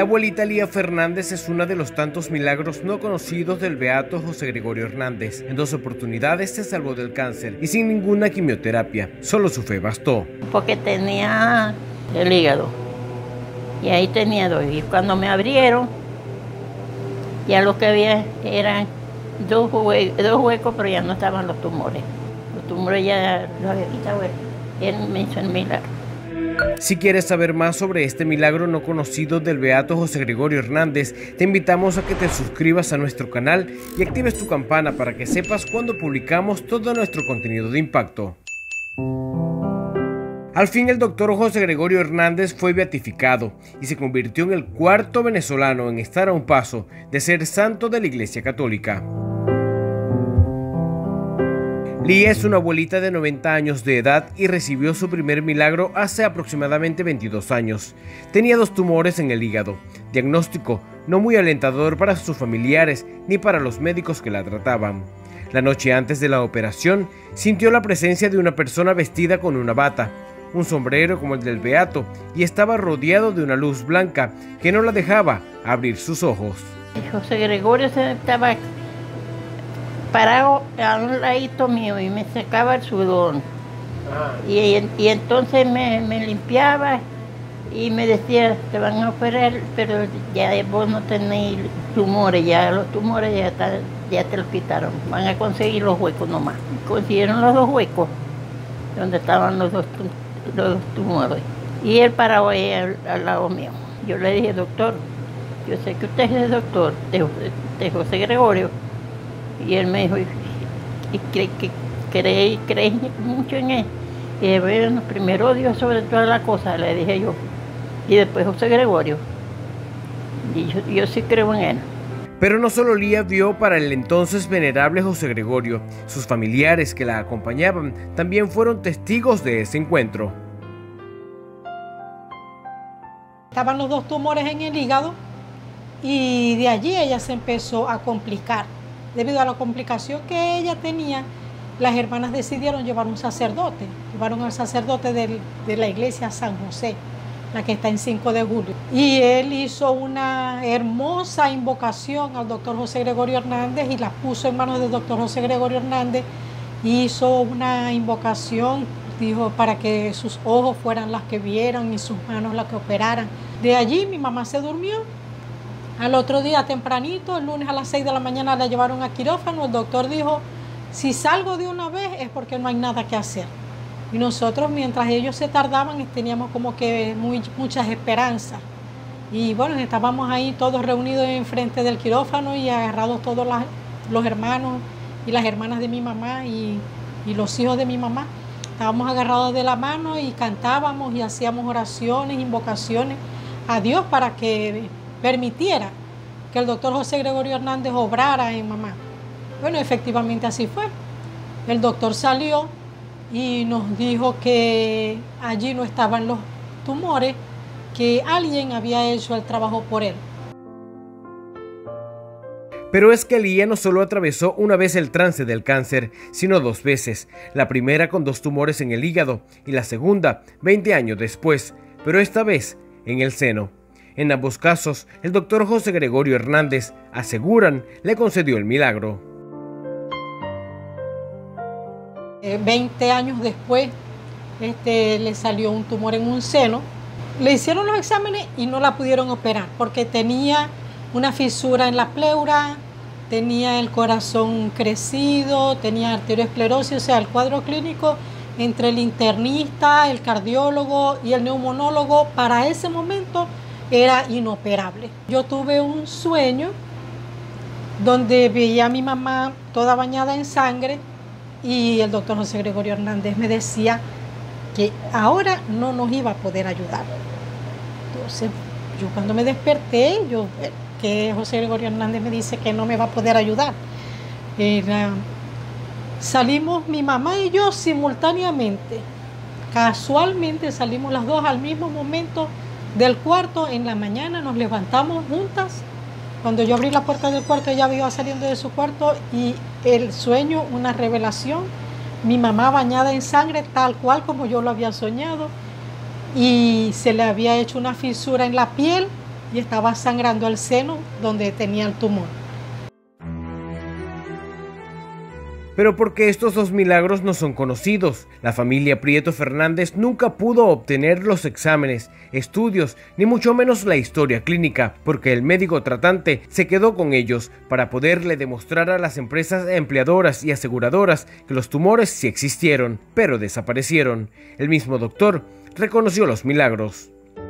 abuelita Lía Fernández es una de los tantos milagros no conocidos del beato José Gregorio Hernández. En 2 oportunidades se salvó del cáncer y sin ninguna quimioterapia. Solo su fe bastó. Porque tenía el hígado y ahí tenía 2. Y cuando me abrieron, ya lo que había eran 2 huecos, pero ya no estaban los tumores. Los tumores ya los había quitado él. Él me hizo el milagro. Si quieres saber más sobre este milagro no conocido del beato José Gregorio Hernández, te invitamos a que te suscribas a nuestro canal y actives tu campana para que sepas cuando publicamos todo nuestro contenido de impacto. Al fin el doctor José Gregorio Hernández fue beatificado y se convirtió en el 4º venezolano en estar a un paso de ser santo de la Iglesia Católica. Lía es una abuelita de 90 años de edad y recibió su primer milagro hace aproximadamente 22 años. Tenía 2 tumores en el hígado, diagnóstico no muy alentador para sus familiares ni para los médicos que la trataban. La noche antes de la operación, sintió la presencia de una persona vestida con una bata, un sombrero como el del beato y estaba rodeado de una luz blanca que no la dejaba abrir sus ojos. José Gregorio se estaba parado a un ladito mío y me secaba el sudor. Y entonces me limpiaba y me decía, te van a operar, pero ya vos no tenéis tumores, ya los tumores ya te los quitaron, van a conseguir los huecos nomás. Consiguieron los 2 huecos donde estaban los dos tumores. Y él parado ahí al lado mío. Yo le dije, doctor, yo sé que usted es el doctor de José Gregorio. Y él me dijo, ¿y creéis mucho en él? Y bueno, primero Dios sobre todas las cosas, le dije yo. Y después José Gregorio. Y yo sí creo en él. Pero no solo Lía vio para el entonces venerable José Gregorio, sus familiares que la acompañaban también fueron testigos de ese encuentro. Estaban los 2 tumores en el hígado y de allí ella se empezó a complicar. Debido a la complicación que ella tenía, las hermanas decidieron llevar un sacerdote. Llevaron al sacerdote de la iglesia San José, la que está en 5 de julio. Y él hizo una hermosa invocación al doctor José Gregorio Hernández y la puso en manos del doctor José Gregorio Hernández. Hizo una invocación, dijo, para que sus ojos fueran las que vieran y sus manos las que operaran. De allí mi mamá se durmió. Al otro día tempranito, el lunes a las 6 de la mañana la llevaron a quirófano. El doctor dijo, si salgo de una vez es porque no hay nada que hacer. Y nosotros, mientras ellos se tardaban, teníamos como que muchas esperanzas. Y bueno, estábamos ahí todos reunidos enfrente del quirófano y agarrados todos los hermanos y las hermanas de mi mamá y los hijos de mi mamá. Estábamos agarrados de la mano y cantábamos y hacíamos oraciones, invocaciones a Dios para que permitiera que el doctor José Gregorio Hernández obrara en mamá. Bueno, efectivamente así fue. El doctor salió y nos dijo que allí no estaban los tumores, que alguien había hecho el trabajo por él. Pero es que Lía no solo atravesó una vez el trance del cáncer, sino 2 veces. La primera con 2 tumores en el hígado y la segunda 20 años después, pero esta vez en el seno. En ambos casos, el doctor José Gregorio Hernández, aseguran, le concedió el milagro. 20 años después, le salió un tumor en un seno. Le hicieron los exámenes y no la pudieron operar porque tenía una fisura en la pleura, tenía el corazón crecido, tenía arteriosclerosis, o sea, el cuadro clínico entre el internista, el cardiólogo y el neumonólogo para ese momento era inoperable. Yo tuve un sueño donde veía a mi mamá toda bañada en sangre y el doctor José Gregorio Hernández me decía que ahora no nos iba a poder ayudar. Entonces, yo cuando me desperté, que José Gregorio Hernández me dice que no me va a poder ayudar. Salimos mi mamá y yo simultáneamente. Casualmente salimos las 2 al mismo momento del cuarto. En la mañana nos levantamos juntas. Cuando yo abrí la puerta del cuarto, ella iba saliendo de su cuarto y el sueño, una revelación. Mi mamá bañada en sangre, tal cual como yo lo había soñado. Y se le había hecho una fisura en la piel y estaba sangrando el seno donde tenía el tumor. Pero porque estos dos milagros no son conocidos, la familia Prieto Fernández nunca pudo obtener los exámenes, estudios, ni mucho menos la historia clínica, porque el médico tratante se quedó con ellos para poderle demostrar a las empresas empleadoras y aseguradoras que los tumores sí existieron, pero desaparecieron. El mismo doctor reconoció los milagros.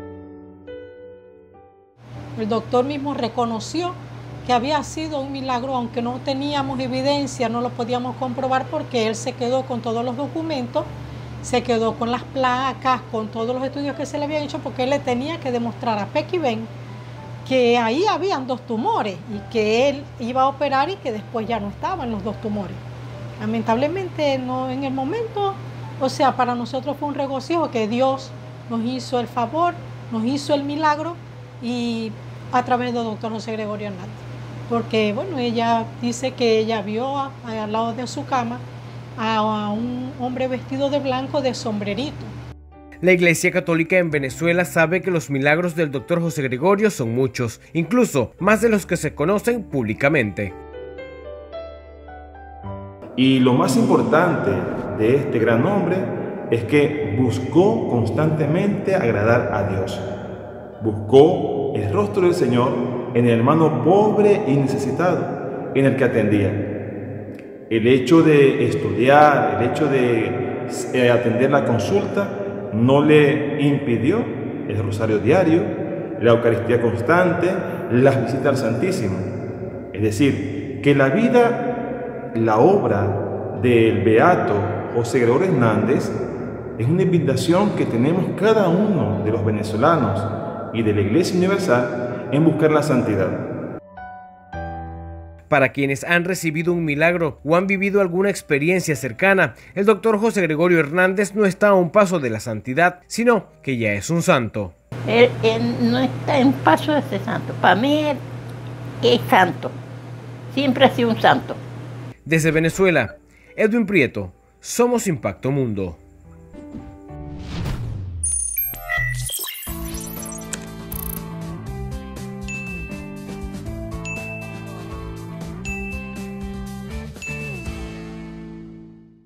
El doctor mismo reconoció que había sido un milagro, aunque no teníamos evidencia, no lo podíamos comprobar porque él se quedó con todos los documentos, se quedó con las placas, con todos los estudios que se le habían hecho, porque él le tenía que demostrar a Pequi Ben que ahí habían dos tumores y que él iba a operar y que después ya no estaban los dos tumores. Lamentablemente no en el momento, o sea, para nosotros fue un regocijo que Dios nos hizo el favor, nos hizo el milagro y a través del doctor José Gregorio Hernández. Porque, bueno, ella dice que ella vio al lado de su cama a un hombre vestido de blanco de sombrerito. La Iglesia Católica en Venezuela sabe que los milagros del doctor José Gregorio son muchos, incluso más de los que se conocen públicamente. Y lo más importante de este gran hombre es que buscó constantemente agradar a Dios. Buscó el rostro del Señor en el hermano pobre y necesitado en el que atendía. El hecho de estudiar, el hecho de atender la consulta no le impidió el rosario diario, la Eucaristía constante, las visitas al Santísimo. Es decir, que la vida, la obra del beato José Gregorio Hernández es una invitación que tenemos cada uno de los venezolanos y de la Iglesia Universal en buscar la santidad. Para quienes han recibido un milagro o han vivido alguna experiencia cercana, el doctor José Gregorio Hernández no está a un paso de la santidad, sino que ya es un santo. Él no está en paso de ser santo. Para mí él es santo. Siempre ha sido un santo. Desde Venezuela, Edwin Prieto, Somos Impacto Mundo.